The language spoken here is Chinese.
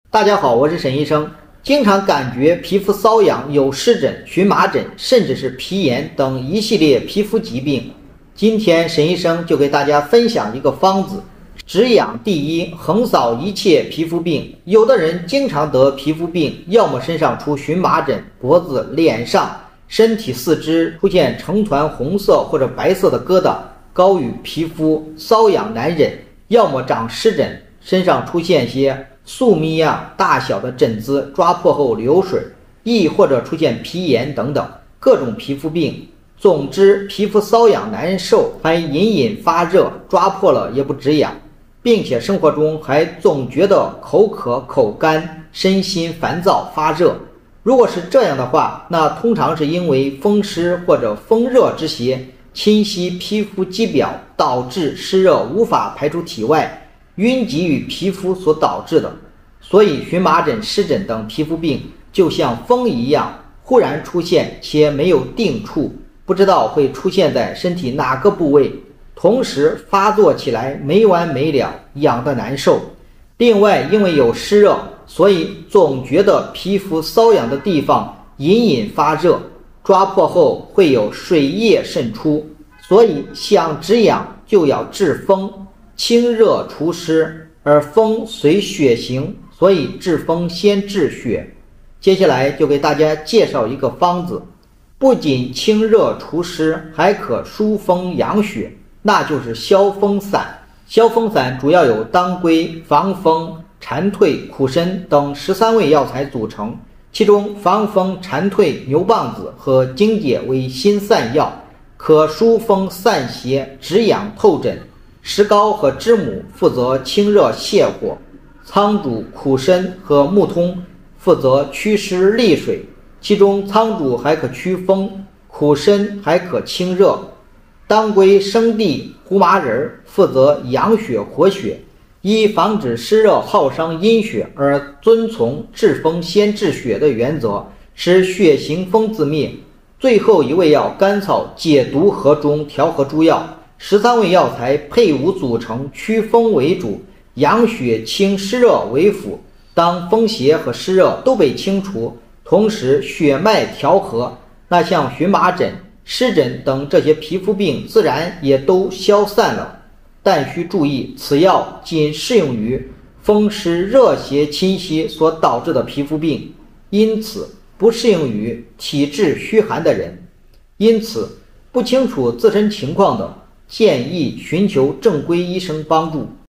大家好，我是沈医生。经常感觉皮肤瘙痒、有湿疹、荨麻疹，甚至是皮炎等一系列皮肤疾病，今天沈医生就给大家分享一个方子，止痒第一，横扫一切皮肤病。有的人经常得皮肤病，要么身上出荨麻疹，脖子、脸上、身体四肢出现成团红色或者白色的疙瘩，高于皮肤瘙痒难忍；要么长湿疹，身上出现些粟米样大小的疹子，抓破后流水，亦或者出现皮炎等等各种皮肤病。总之，皮肤瘙痒难受，还隐隐发热，抓破了也不止痒，并且生活中还总觉得口渴口干，身心烦躁发热。如果是这样的话，那通常是因为风湿或者风热之邪侵袭皮肤肌表，导致湿热无法排出体外，淤积于皮肤所导致的。所以荨麻疹、湿疹等皮肤病就像风一样忽然出现，且没有定处，不知道会出现在身体哪个部位，同时发作起来没完没了，痒得难受。另外因为有湿热，所以总觉得皮肤瘙痒的地方隐隐发热，抓破后会有水液渗出。所以想止痒就要治风，清热除湿，而风随血行，所以治风先治血。接下来就给大家介绍一个方子，不仅清热除湿，还可疏风养血，那就是消风散。消风散主要有当归、防风、蝉蜕、苦参等13味药材组成，其中防风、蝉蜕、牛蒡子和荆芥为辛散药，可疏风散邪、止痒透疹。石膏和知母负责清热泻火，苍术、苦参和木通负责祛湿利水，其中苍术还可祛风，苦参还可清热，当归、生地、胡麻仁负责养血活血。依防止湿热耗伤阴血而遵从治风先治血的原则，使血行风自灭。最后一味药甘草解毒和中调和诸药，13味药材配伍组成，祛风为主，养血清湿热为辅。当风邪和湿热都被清除，同时血脉调和，那像荨麻疹、湿疹等这些皮肤病自然也都消散了。但需注意，此药仅适用于风湿热邪侵袭所导致的皮肤病，因此不适用于体质虚寒的人。因此不清楚自身情况的，建议寻求正规医生帮助。